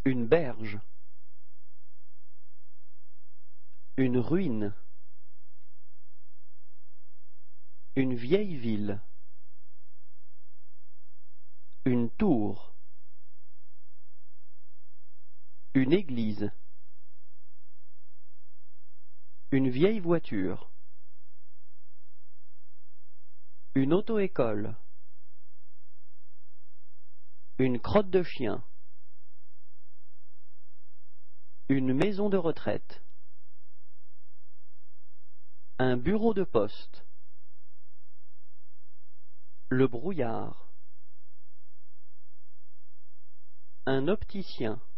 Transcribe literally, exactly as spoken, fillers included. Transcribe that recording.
Une berge. Une ruine. Une vieille ville. Une tour. Une église. Une vieille voiture. Une auto-école. Une crotte de chien. Une maison de retraite. Un bureau de poste. Le brouillard. Un opticien.